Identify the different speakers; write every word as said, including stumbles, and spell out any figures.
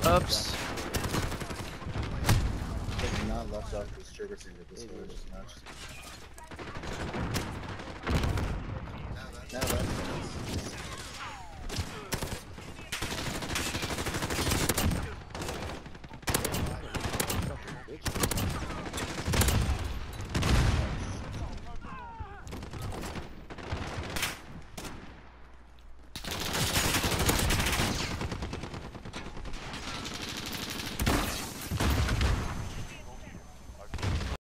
Speaker 1: Oops.
Speaker 2: Taking not left off this trigger finger this way, just not just. Now left.